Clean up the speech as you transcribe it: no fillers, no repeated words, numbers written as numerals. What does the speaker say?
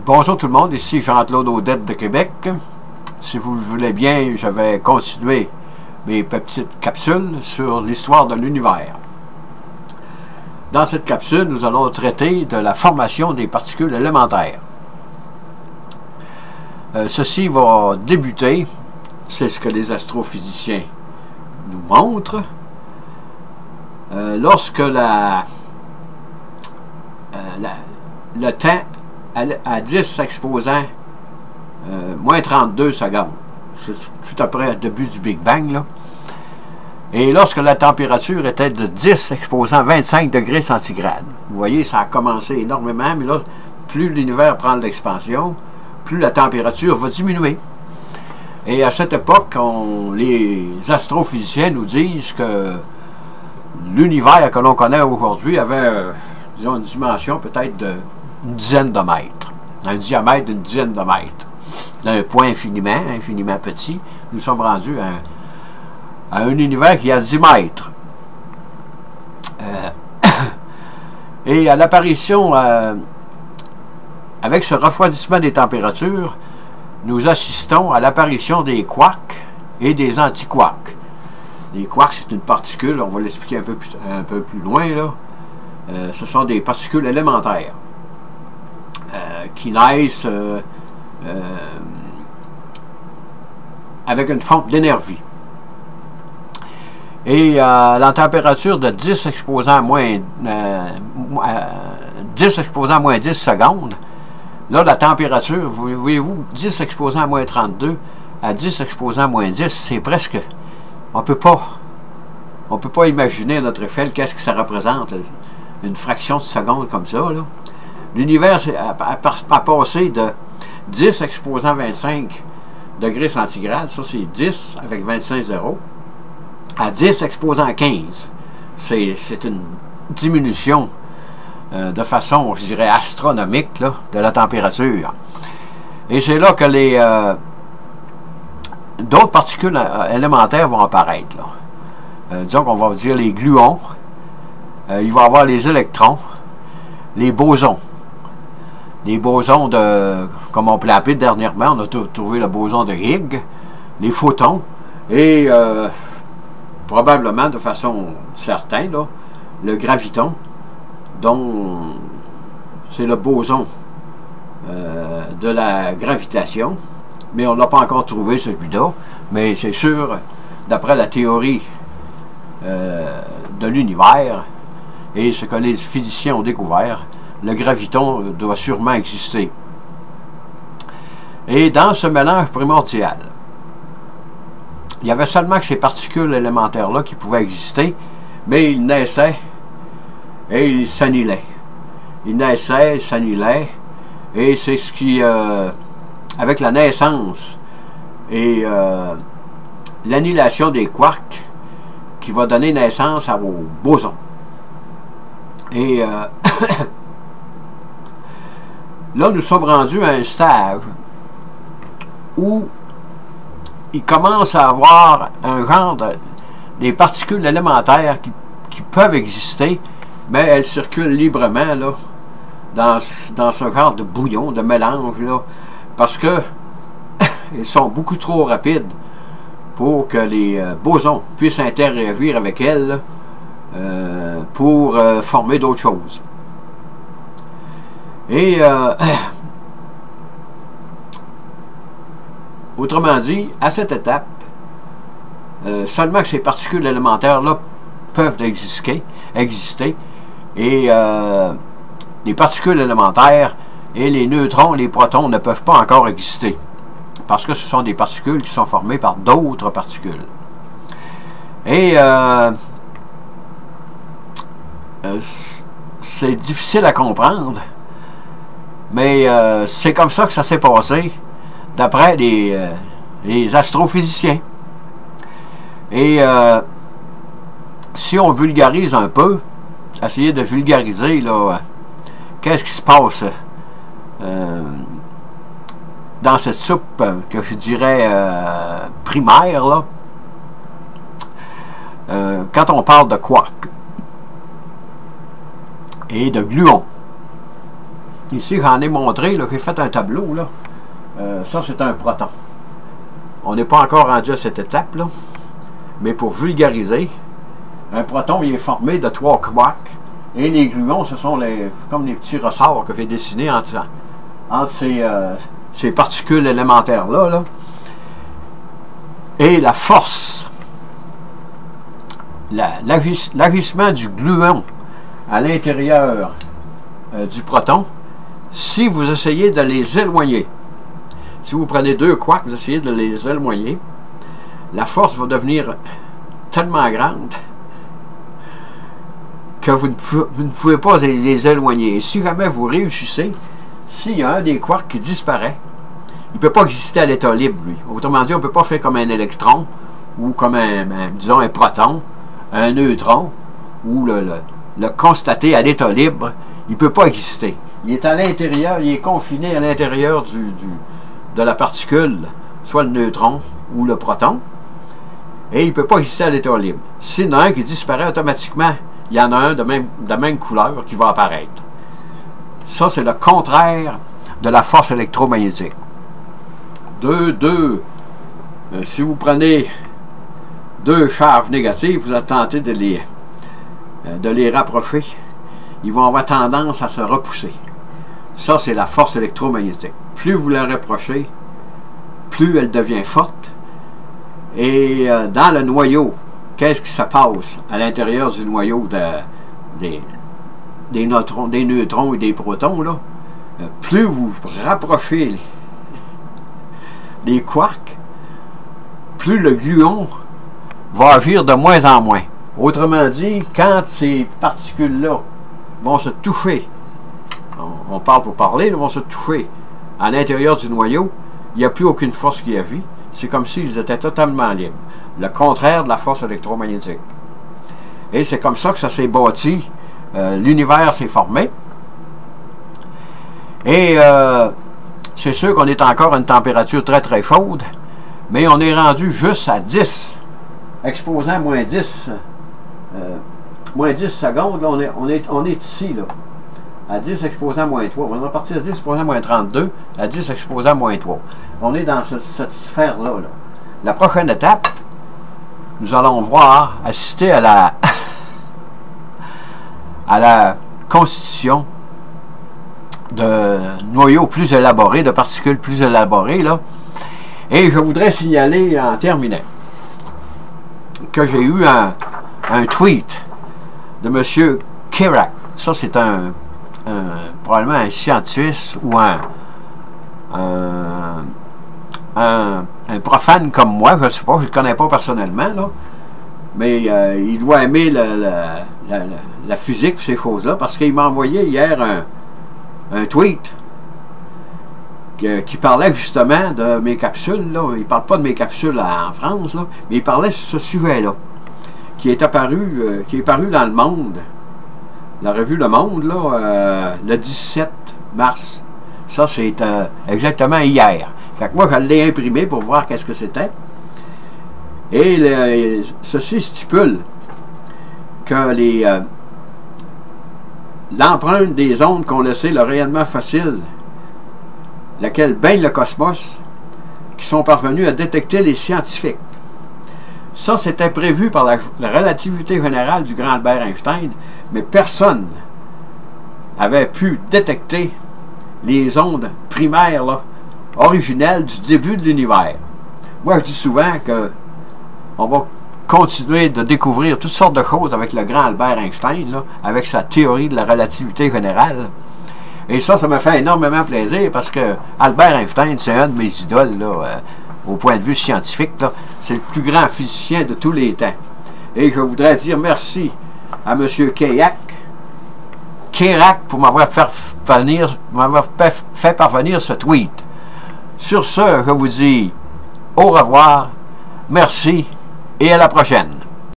Bonjour tout le monde, ici Jean-Claude Audette de Québec. Si vous le voulez bien, je vais continuer mes petites capsules sur l'histoire de l'univers. Dans cette capsule, nous allons traiter de la formation des particules élémentaires. Ceci va débuter, c'est ce que les astrophysiciens nous montrent, lorsque le temps à 10 exposant moins 32 secondes. C'est tout après le début du Big Bang, là. Et lorsque la température était de 10 exposant 25 degrés centigrades. Vous voyez, ça a commencé énormément, mais là, plus l'univers prend de l'expansion, plus la température va diminuer. Et à cette époque, les astrophysiciens nous disent que l'univers que l'on connaît aujourd'hui avait, disons, une dimension peut-être de une dizaine de mètres, un diamètre d'une dizaine de mètres. D'un point infiniment petit, nous sommes rendus à un univers qui a 10 mètres. Et à l'apparition, avec ce refroidissement des températures, nous assistons à l'apparition des quarks et des antiquarks. Les quarks, c'est une particule, on va l'expliquer un peu plus loin, là. Ce sont des particules élémentaires qui naissent avec une forme d'énergie. Et la température de 10 exposant à moins 10 secondes, là, la température, voyez-vous, 10 exposant à moins 32 à 10 exposant à moins 10, c'est presque... On peut pas imaginer à notre échelle qu'est-ce que ça représente, une fraction de seconde comme ça, là. L'univers a passé de 10 exposant 25 degrés centigrades, ça c'est 10 avec 25 zéros, à 10 exposant 15. C'est une diminution de façon, je dirais, astronomique, là, de la température. Et c'est là que d'autres particules élémentaires vont apparaître, là. Disons qu'on va dire les gluons, il va y avoir les électrons, les bosons. Les bosons comme on peut l'appeler dernièrement, on a trouvé le boson de Higgs, les photons, et probablement de façon certaine, là, le graviton, dont c'est le boson de la gravitation, mais on ne l'a pas encore trouvé celui-là, mais c'est sûr, d'après la théorie de l'univers, et ce que les physiciens ont découvert, le graviton doit sûrement exister. Et dans ce mélange primordial, il y avait seulement que ces particules élémentaires-là qui pouvaient exister, mais ils naissaient et ils s'annihilaient. Ils naissaient, ils s'annihilaient, et c'est ce qui, avec la naissance et l'annihilation des quarks, qui va donner naissance aux bosons. Et là, nous sommes rendus à un stage où il commence à avoir un genre des particules élémentaires qui peuvent exister, mais elles circulent librement, là, dans ce genre de bouillon, de mélange, là, parce que ils sont beaucoup trop rapides pour que les bosons puissent interagir avec elles, là, pour former d'autres choses. Et autrement dit, à cette étape, seulement que ces particules élémentaires-là peuvent exister, et les particules élémentaires et les neutrons, les protons ne peuvent pas encore exister, parce que ce sont des particules qui sont formées par d'autres particules. Et c'est difficile à comprendre, mais c'est comme ça que ça s'est passé, d'après les astrophysiciens. Et si on vulgarise un peu, essayer de vulgariser, là, qu'est-ce qui se passe dans cette soupe que je dirais primaire, là, quand on parle de quarks et de gluons. ici, j'en ai montré, j'ai fait un tableau, là. Ça, c'est un proton. On n'est pas encore rendu à cette étape-là, mais pour vulgariser, un proton, il est formé de 3 quarks, et les gluons, ce sont comme les petits ressorts que j'ai dessinés entre ces particules élémentaires-là, là. Et la force, l'agissement du gluon à l'intérieur du proton, si vous essayez de les éloigner, si vous prenez 2 quarks, vous essayez de les éloigner, la force va devenir tellement grande que vous ne pouvez pas les éloigner. Et si jamais vous réussissez, s'il y a un des quarks qui disparaît, il ne peut pas exister à l'état libre, lui. Autrement dit, on ne peut pas faire comme un électron, ou comme disons, un proton, un neutron, ou le constater à l'état libre. Il ne peut pas exister. Il est à l'intérieur, il est confiné à l'intérieur de la particule, soit le neutron ou le proton, et il ne peut pas exister à l'état libre. S'il y en a un qui disparaît automatiquement, il y en a un de même couleur qui va apparaître. Ça, c'est le contraire de la force électromagnétique. Si vous prenez 2 charges négatives, vous allez tenter de les rapprocher, ils vont avoir tendance à se repousser. Ça, c'est la force électromagnétique. Plus vous la rapprochez, plus elle devient forte. Et dans le noyau, qu'est-ce qui se passe à l'intérieur du noyau des neutrons et des protons, là? Plus vous rapprochez les quarks, plus le gluon va agir de moins en moins. Autrement dit, quand ces particules-là vont se toucher, on parle pour parler, vont se toucher à l'intérieur du noyau, il n'y a plus aucune force qui agit. C'est comme s'ils étaient totalement libres. Le contraire de la force électromagnétique. Et c'est comme ça que ça s'est bâti. L'univers s'est formé. Et c'est sûr qu'on est encore à une température très très chaude, mais on est rendu juste à 10, exposant moins 10 secondes. Là, on est ici, là, à 10 exposant moins 3. On va partir à 10 exposant moins 32, à 10 exposant moins 3. On est dans cette sphère-là. Là. La prochaine étape, nous allons voir, assister à la constitution de noyaux plus élaborés, de particules plus élaborées, là. Et je voudrais signaler en terminant que j'ai eu un tweet de M. Kerak. Ça, c'est probablement un scientifique ou un profane comme moi, je ne sais pas, je ne le connais pas personnellement, là, mais il doit aimer la physique, ces choses-là, parce qu'il m'a envoyé hier un tweet qui parlait justement de mes capsules, là. Il ne parle pas de mes capsules en France, là, mais il parlait sur ce sujet-là, qui est paru dans Le Monde, la revue Le Monde, là, le 17 mars. Ça, c'est exactement hier. Fait que moi, je l'ai imprimé pour voir qu'est-ce que c'était. Et ceci stipule que l'empreinte des ondes qu'ont laissé le rayonnement fossile, laquelle baigne le cosmos, qui sont parvenus à détecter les scientifiques. Ça, c'était prévu par la relativité générale du grand Albert Einstein, mais personne n'avait pu détecter les ondes primaires, là, originelles du début de l'univers. Moi, je dis souvent qu'on va continuer de découvrir toutes sortes de choses avec le grand Albert Einstein, là, avec sa théorie de la relativité générale. Et ça me fait énormément plaisir parce que Albert Einstein, c'est un de mes idoles, là, au point de vue scientifique. C'est le plus grand physicien de tous les temps. Et je voudrais dire merci à M. Kerak pour m'avoir fait parvenir ce tweet. Sur ce, je vous dis au revoir, merci et à la prochaine.